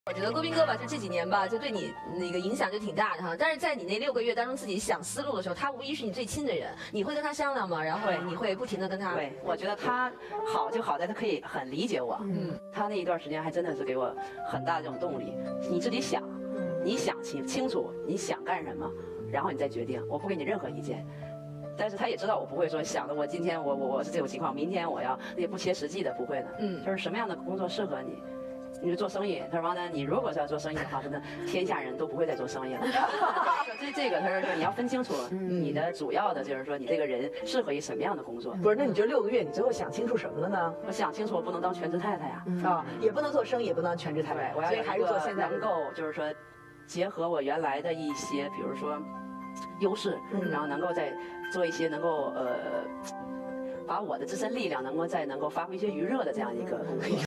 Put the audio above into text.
我觉得郭斌哥吧，就这几年吧，就对你那个影响就挺大的哈。但是在你那6个月当中，自己想思路的时候，他无疑是你最亲的人，你会跟他商量吗？然后你会不停的跟他。 对，我觉得他好就好在他可以很理解我。他那一段时间还真的是给我很大的这种动力。你自己想，你想清楚你想干什么，然后你再决定。我不给你任何意见。但是他也知道我不会说想的，我今天我是这种情况，明天我要也不切实际的，不会的。就是什么样的工作适合你。你就做生意，他说王丹，你如果是要做生意的话，真的天下人都不会再做生意了。这个他说你要分清楚你的主要的就是说你这个人适合于什么样的工作。 不是，那你这6个月，你最后想清楚什么了呢？ 我想清楚，我不能当全职太太呀。 也不能做生意，也不能当全职太太。 对，我要还是做现在能够就是说结合我原来的一些，比如说优势，然后能够再做一些能够把我的自身力量能够发挥一些余热的这样一个工作。